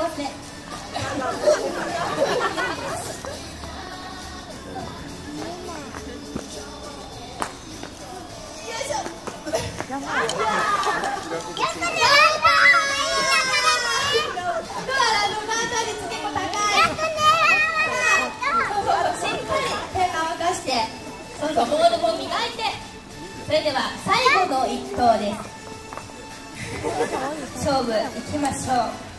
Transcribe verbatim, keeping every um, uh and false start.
ますね。そうそう、ボールも磨いて、それでは最後の一投です。勝負いきましょう。